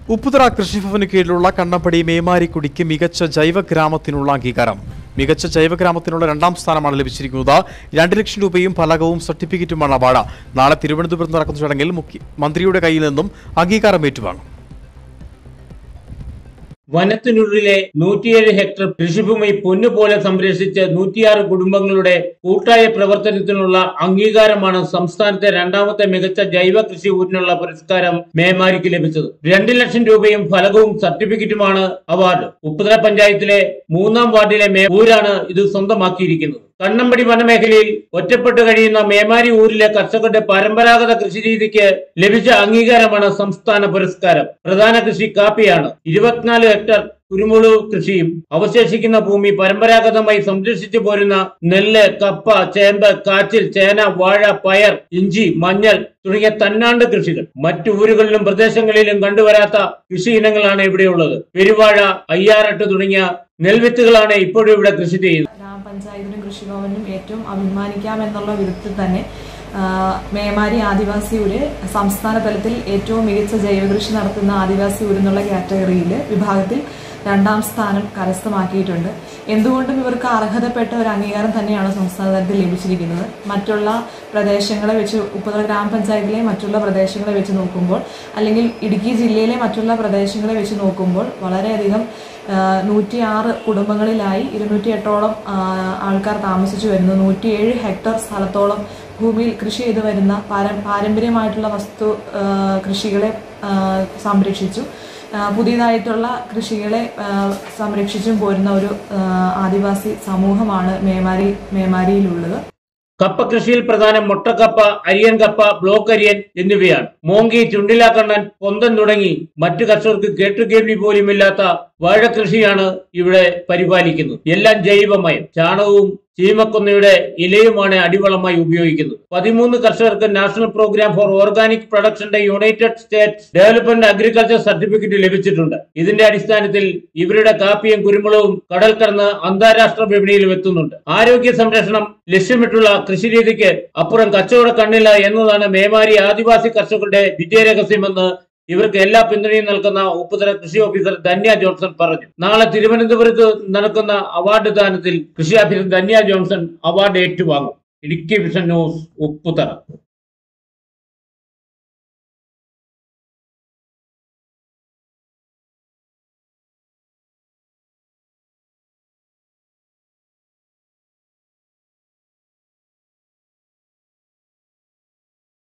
ഉപ്പുതറ കൃഷിഭവന് കീഴിലുള്ള കണ്ണപ്പടി മേമാരിക്കുടിക്ക് മികച്ച ജൈവഗ്രാമത്തിനുള്ള അംഗീകാരം. മികച്ച ജൈവഗ്രാമത്തിനുള്ള 2ാം സ്ഥാനമാണ് ലഭിച്ചിരിക്കുന്നത്. 2 ലക്ഷം രൂപയും ഫലകവും സർട്ടിഫിക്കറ്റുമാണ് അവാർഡ്. നാളെ തിരുവനന്തപുരത്ത് നടക്കുന്ന ചടങ്ങിൽ മന്ത്രിയുടെ കയ്യിൽ നിന്നും അംഗീകാരം ഏറ്റുവാങ്ങും. വനത്തിനുള്ളിലെ 107 ഹെക്ടർ കൃഷിഭൂമി പൊന്നുപോലെ സംരക്ഷിച്ച് 106 കുടുംബങ്ങളുടെ കൂട്ടായ പ്രവർത്തനത്തിനുള്ള അംഗീകാരമാണ് സംസ്ഥാനത്തെ 2ാമത്തെ മികച്ച ജൈവ കൃഷി ഊരിനുള്ള പുരസ്കാരം മേമാരിക്ക് ലഭിച്ചത്. 2 ലക്ഷം രൂപയും ഫലകവും സർട്ടിഫിക്കറ്റുമാണ് അവാർഡ്. ഉപ്പുതറ പഞ്ചായത്തിലെ 3ാം വാർഡിലെ ഊരാണ് ഇത് സ്വന്തമാക്കിയിരിക്കുന്നത്. കണ്ണമ്പടി വനമേഖലയിൽ ഒറ്റപ്പെട്ടു കഴിയുന്ന മേമാരി ഊരിലെ കർഷകരുടെ പരമ്പരാഗത കൃഷിരീതിക്ക് ലഭിച്ച അംഗീകാരമാണ് സംസ്ഥാന പുരസ്കാരം. പ്രധാന കൃഷി കാപ്പിയാണ്. 24 ഹെക്ടർ കുരുമുളക് കൃഷിയും അവശേഷിക്കുന്ന ഭൂമി പരമ്പരാഗതമായി സംരക്ഷിച്ചു പോരുന്ന നെല്ല്, കപ്പ, ചേമ്പ്, കാച്ചിൽ, ചേന, വാഴ, പയർ, ഇഞ്ചി, മഞ്ഞൾ തുടങ്ങിയ തന്നാണ്ട് കൃഷികൾ. മറ്റു ഊരുകളിലും പ്രദേശങ്ങളിലും കണ്ടുവരാത്ത കൃഷി ഇനങ്ങളാണ് ഇവിടെയുള്ളത്. പെരുവാഴ, അയ്യാറട്ട് തുടങ്ങിയ നെൽവിത്തുകളാണ് ഇപ്പോഴും ഇവിടെ കൃഷി ചെയ്യുന്നത്. ഗ്രാമപഞ്ചായത്തിനും കൃഷിഭവനും ഏറ്റവും അഭിമാനിക്കാമെന്നുള്ള വിധത്തിൽ തന്നെ മേമാരി ആദിവാസി ഊര് സംസ്ഥാന തലത്തിൽ ഏറ്റവും മികച്ച ജൈവകൃഷി നടത്തുന്ന ആദിവാസി ഊരെന്നുള്ള കാറ്റഗറിയിൽ വിഭാഗത്തിൽ 2ാം സ്ഥാനം കരസ്ഥമാക്കിയിട്ടുണ്ട്. എന്തുകൊണ്ടും ഇവർക്ക് അർഹതപ്പെട്ട ഒരു അംഗീകാരം തന്നെയാണ് സംസ്ഥാന തലത്തിൽ ലഭിച്ചിരിക്കുന്നത്. മറ്റുള്ള പ്രദേശങ്ങളെ വെച്ച് ഉപ്പുതറ ഗ്രാമപഞ്ചായത്തിലെ മറ്റുള്ള പ്രദേശങ്ങളെ വെച്ച് നോക്കുമ്പോൾ, അല്ലെങ്കിൽ ഇടുക്കി ജില്ലയിലെ മറ്റുള്ള പ്രദേശങ്ങളെ വെച്ച് നോക്കുമ്പോൾ വളരെയധികം 106 കുടുംബങ്ങളിലായി 208ഓളം ആൾക്കാർ താമസിച്ചു വരുന്നു. 107 ഹെക്ടർ സ്ഥലത്തോളം ഭൂമിയിൽ കൃഷി ചെയ്തു വരുന്ന പാരമ്പര്യമായിട്ടുള്ള കൃഷികളെ സംരക്ഷിച്ചു, പുതിയതായിട്ടുള്ള കൃഷികളെ സംരക്ഷിച്ചും പോരുന്ന ഒരു ആദിവാസി സമൂഹമാണ് മേമാരിയിലുള്ളത്. കപ്പ കൃഷിയിൽ പ്രധാനം മൊട്ടക്കപ്പ, അരിയൻ കപ്പ, ബ്ലോക്ക് അരിയൻ എന്നിവയാണ്. മോങ്കി, ചുണ്ടിലാക്കണ്ണൻ, പൊന്തൻ തുടങ്ങി മറ്റു കർഷകർക്ക് കേട്ടുകേൾവി പോലുമില്ലാത്ത വാഴ കൃഷിയാണ് ഇവിടെ പരിപാലിക്കുന്നത്. എല്ലാം ജൈവമയം. ചാണകവും ചീമക്കൊന്നയുടെ ഇലയുമാണ് അടിവളമായി ഉപയോഗിക്കുന്നത്. 13 കർഷകർക്ക് നാഷണൽ പ്രോഗ്രാം ഫോർ ഓർഗാനിക് പ്രൊഡക്ഷന്റെ United States development agriculture certificate ലഭിച്ചിട്ടുണ്ട്. ഇതിന്റെ അടിസ്ഥാനത്തിൽ ഇവരുടെ കാപ്പിയും കുരുമുളകും കടൽ കടന്ന് അന്താരാഷ്ട്ര വിപണിയിലും എത്തുന്നുണ്ട്. ആരോഗ്യ സംരക്ഷണം ലക്ഷ്യമിട്ടുള്ള കൃഷിരീതിക്ക് അപ്പുറം കച്ചവട കണ്ണില്ല എന്നതാണ് മേമാരി ആദിവാസി കർഷകരുടെ വിജയരഹസ്യമെന്ന് ഇവർക്ക് എല്ലാ പിന്തുണയും നൽകുന്ന ഉപ്പുതറ കൃഷി ഓഫീസർ ധന്യ ജോൺസൺ പറഞ്ഞു. നാളെ തിരുവനന്തപുരത്ത് നടക്കുന്ന അവാർഡ് ദാനത്തിൽ കൃഷി ഓഫീസർ ധന്യ ജോൺസൺ അവാർഡ് ഏറ്റുവാങ്ങും. Idukki vision news, Upputhara.